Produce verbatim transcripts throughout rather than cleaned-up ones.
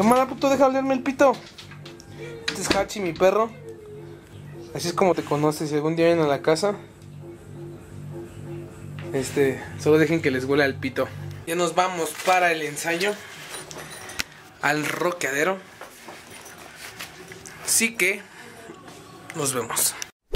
Cámara, puto, deja olerme el pito. Este es Hachi, mi perro. Así es como te conoces. Si algún día vienen a la casa, Este, solo dejen que les huela el pito. Ya nos vamos para el ensayo al rockeadero. Así que nos vemos.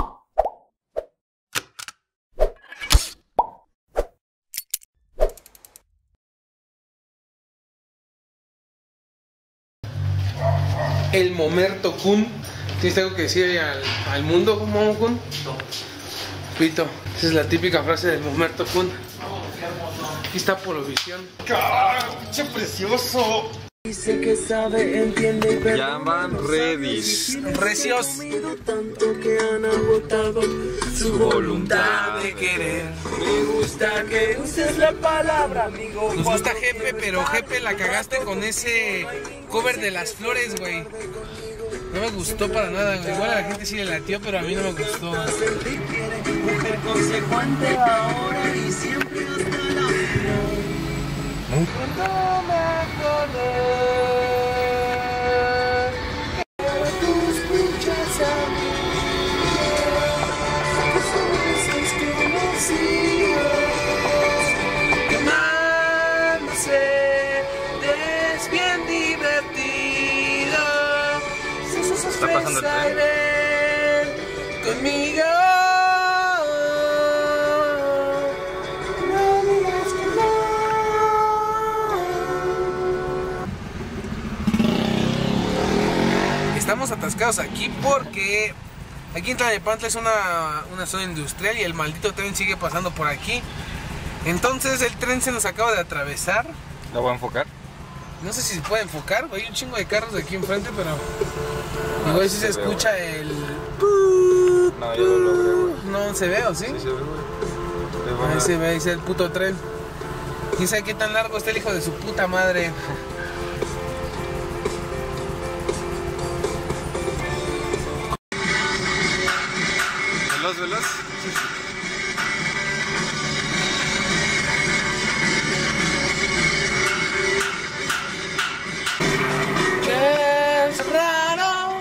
El Momerto Kun. ¿Tienes algo que decir al, al mundo, Momo Kun? No. Pito, esa es la típica frase del Momerto Kun. Aquí está Polovisión. ¡Carajo, pinche precioso! Dice que sabe, entiende y perdona. Llaman redis. Recios. Tanto que han agotado su voluntad de querer. Me gusta que uses la palabra, amigo. Nos gusta Jepe, pero Jepe la cagaste con ese cover de Las Flores, güey. No me gustó para nada, güey. Igual a la gente sí le latió, pero a mí no me gustó. Mujer consecuente ahora y siempre hasta la final. Cuando me acordé que tú escuchas a mí, que son esos conocidos, quemándose, es bien divertido. Si Está pasando el tren. ven conmigo. Estamos atascados aquí porque aquí en Tlalnepantla es una, una zona industrial y el maldito tren sigue pasando por aquí. Entonces el tren se nos acaba de atravesar. ¿Lo voy a enfocar? No sé si se puede enfocar, hay un chingo de carros de aquí enfrente, pero igual si se, se escucha ve, el... No, yo lo logré, güey. No se ve, ¿o sí? Sí se ve, güey. Ahí se ve, ahí se ve el puto tren. ¿Quién sabe qué tan largo está el hijo de su puta madre? ¿Veloz, veloz? Sí, sí. Es raro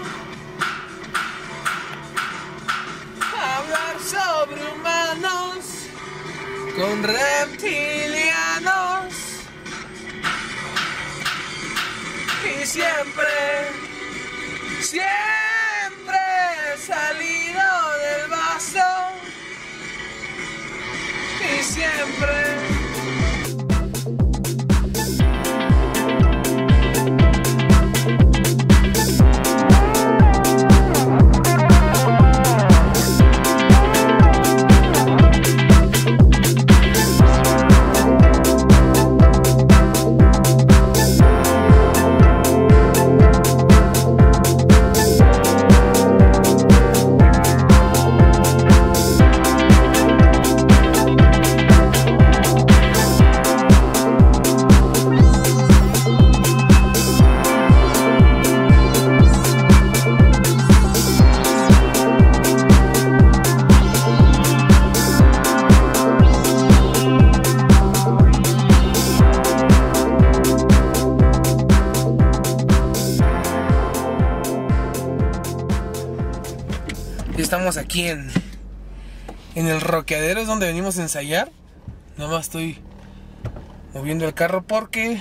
hablar sobre humanos con reptilianos y siempre, siempre he salido del vaso y siempre. Estamos aquí en, en el rockeadero, es donde venimos a ensayar. Nada más estoy moviendo el carro porque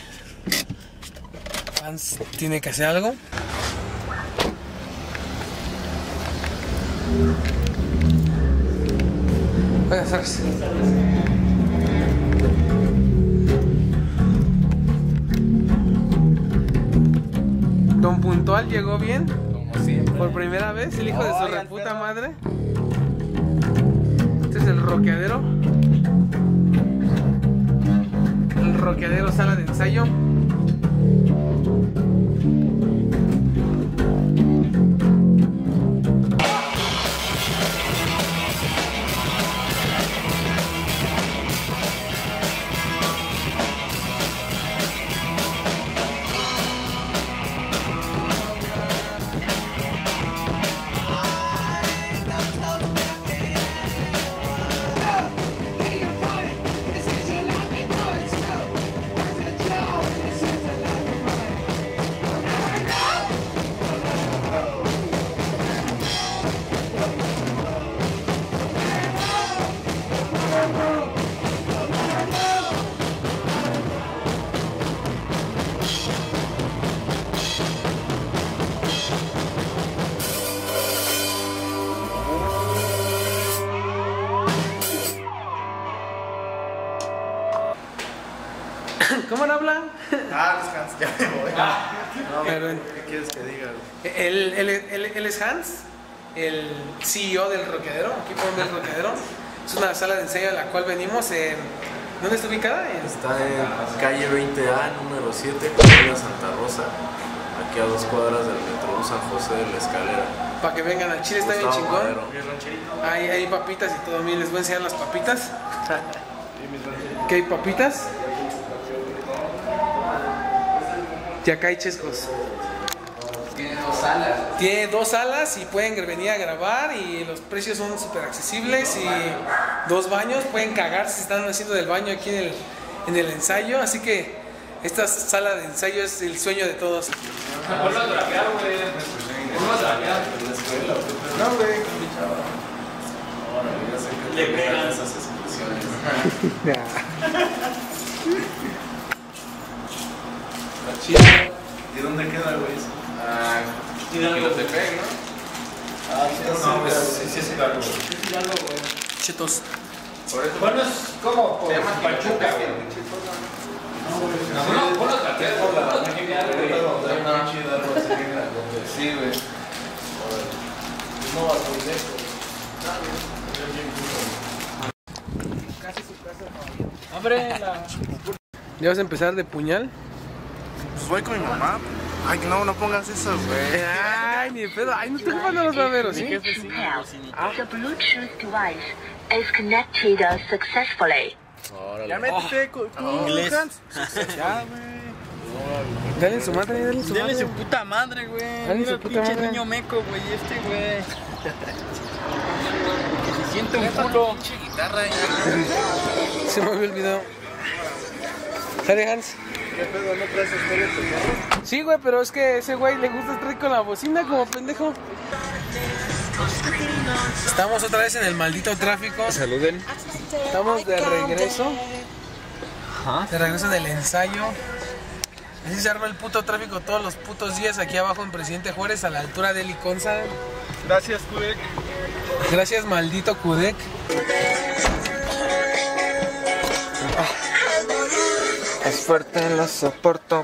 Hans tiene que hacer algo. Buenas tardes. Don Puntual llegó bien. Por primera vez, el hijo oh, de su reputa madre. Este es el rockeadero. El rockeadero, sala de ensayo. ¿Cómo no habla? Ah, es Hans, ya me voy. Ah, No, pero- ¿qué quieres que diga? Él, él, él, él es Hans, el C E O del Roquedero. Aquí pueden ver el Roquedero. Es una sala de ensayo a la cual venimos en... ¿Dónde está ubicada? En- Está en calle veinte A, número siete, Colonia Santa Rosa. Aquí a dos cuadras del metro San José de la Escalera. Para que vengan al Chile, está bien Gustavo chingón. Madero. Hay, hay papitas y todo. Miren, les voy a enseñar las papitas. ¿Qué hay papitas? Y acá hay chescos. Tiene dos salas. Tiene dos salas y pueden venir a grabar y los precios son súper accesibles y dos baños, pueden cagarse si están haciendo del baño aquí en el, en el ensayo, así que esta sala de ensayo es el sueño de todos. Vuelvo a trapear, güey. Vuelvo a trapear. No, güey. Le pegan esas expresiones. Está chido. ¿Y dónde queda, güey? Ah, Quilotepec, ¿no? Ah, sí, no, sí, sí, sí, claro. Chetos. Por eso. Bueno, es como por Se llama Pachuca, güey. No, no, vuelvo a trapear. Vuelvo a trapear, güey. Sí, güey. No vas muy lejos. Hombre, la... ¿Ya vas a empezar de puñal? Pues voy con mi mamá. Ay, no, no pongas eso, güey. Ay, ni pedo. Ay, no te no los baberos, ¿sí? The Bluetooth device is connected successfully. Ya métete con inglés. Ya, güey. Dale su madre, dale su Dale madre. su puta madre, güey. Dale Mira su el puta pinche madre. niño meco, güey. Este, güey. Que se siente un culo. Se me había olvidado. Sale Hans. ¿Qué pedo? ¿No traes historia de tu carro? Sí, güey, pero es que a ese güey le gusta estar con la bocina como pendejo. Estamos otra vez en el maldito tráfico. Saluden. Estamos de regreso. De regreso del ensayo. Así se arma el puto tráfico todos los putos días aquí abajo en Presidente Juárez a la altura de Liconza. Gracias, Kudek. Gracias, maldito Kudek. Es fuerte, lo soporto.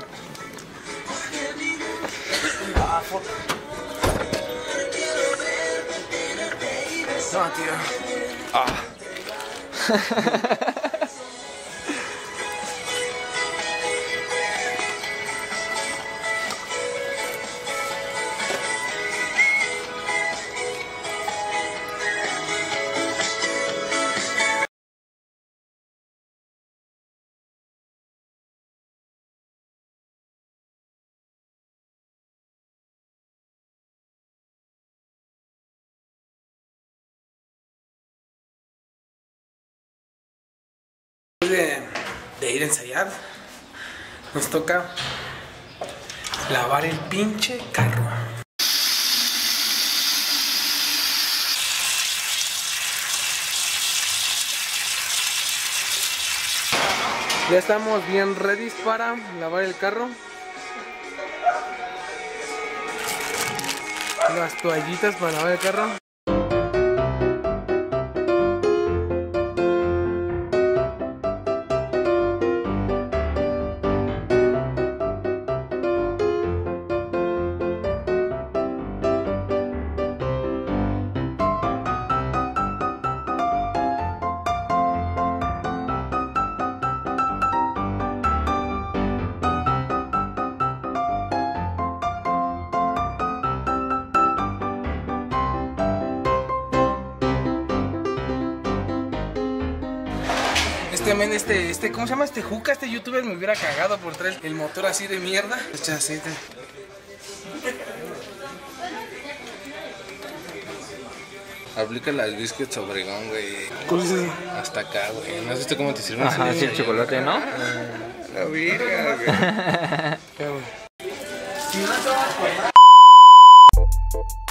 No, tío. De, de ir a ensayar, nos toca lavar el pinche carro. Ya estamos bien ready para lavar el carro. Las toallitas para lavar el carro. Este men, este, este, ¿cómo se llama este Juca? Este youtuber me hubiera cagado por traer el motor así de mierda. Echa aceite. Aplica las biscuits Obregón, güey. ¿Cómo se dice? Hasta acá, güey. ¿No has visto cómo te sirven? Ajá, sí, el chocolate, ¿no? La virga, güey. Ya, güey.